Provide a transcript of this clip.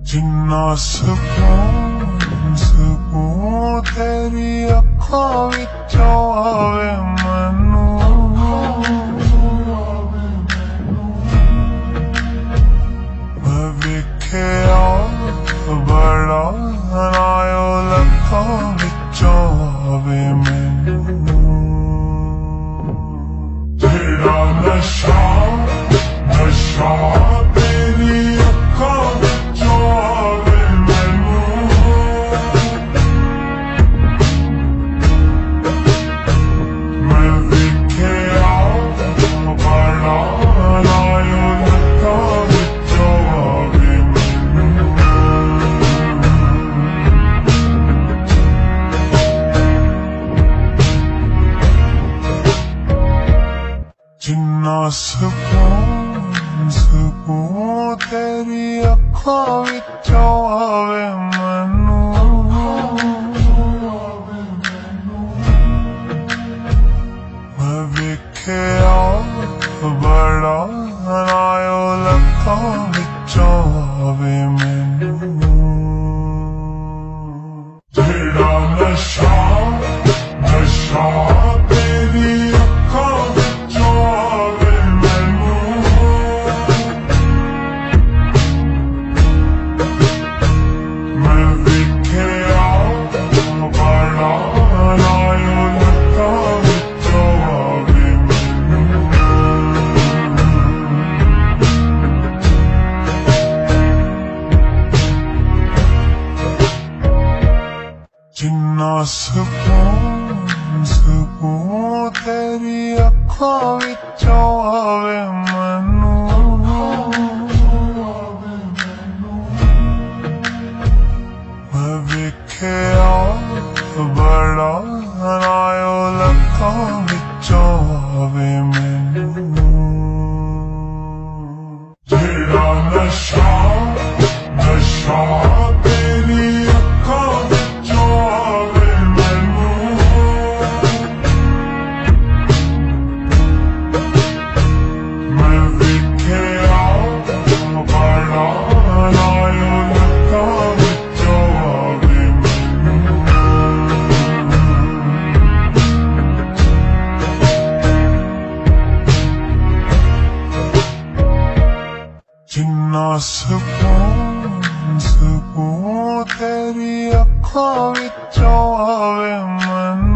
जिन्ना सकून तेरी अखां विचों आवे मैनू। मैं वेखिया बड़ा नायो लखां विचों आवे मैनू। तेरा नशा नशा तेरी अखां विचों आवे मैनू। मैं वेखिया बड़ा नायो लखां विचों आवे मैनू। जिन्ना सकून तेरी अखां विचों आवे मैनू। मैं वेखिया बड़ा नायो लखां विचों आवे मैनू। तेरा नशा नशा तेरी अखां विचों आवे मैनू। मैं वेखिया बड़ा नायो लखां विचों आवे मैनू। जिन्ना सकून तेरी अखां विचों आवे मैनू। मैं वेखिया बड़ा नायो लखां विचों आवे मैनू। तेरा नशा नशा तेरी अखां विचों आवे मैनू। मैं वेखिया बड़ा नायो लखां विचों आवे मैनू। जिन्ना सकून तेरी अखां विचों आवे मैनू।